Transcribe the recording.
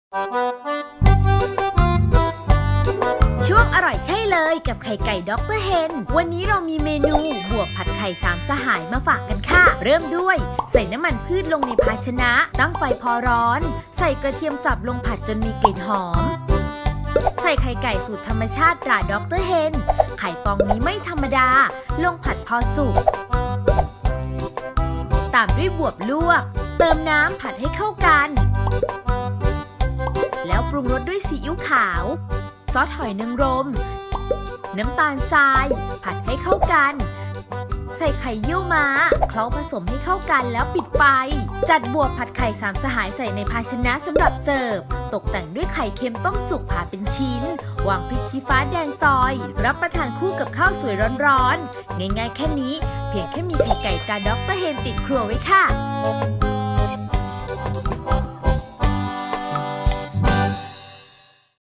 ช่วงอร่อยใช่เลยกับไข่ไก่ด็อกเตอร์เฮนวันนี้เรามีเมนูบวบผัดไข่สามสหายมาฝากกันค่ะเริ่มด้วยใส่น้ำมันพืชลงในภาชนะตั้งไฟพอร้อนใส่กระเทียมสับลงผัดจนมีกลิ่นหอมใส่ไข่ไก่สูตรธรรมชาติตราด็อกเตอร์เฮนไข่ฟองนี้ไม่ธรรมดาลงผัดพอสุกตามด้วยบวบลวกเติมน้ำผัดให้เข้ากันแล้วปรุงรสด้วยซีอิ๊วขาวซอสหอยนางรมน้ำตาลทรายผัดให้เข้ากันใส่ไข่เยี่ยวม้าเคล้าผสมให้เข้ากันแล้วปิดไฟจัดบวบผัดไข่สามสหายใส่ในภาชนะสำหรับเสิร์ฟตกแต่งด้วยไข่เค็มต้มสุกผ่าเป็นชิ้นวางพริกชี้ฟ้าแดงซอยรับประทานคู่กับข้าวสวยร้อนๆง่ายๆแค่นี้เพียงแค่มีไข่ไก่ตราด็อกเตอร์เฮนติดครัวไว้ค่ะ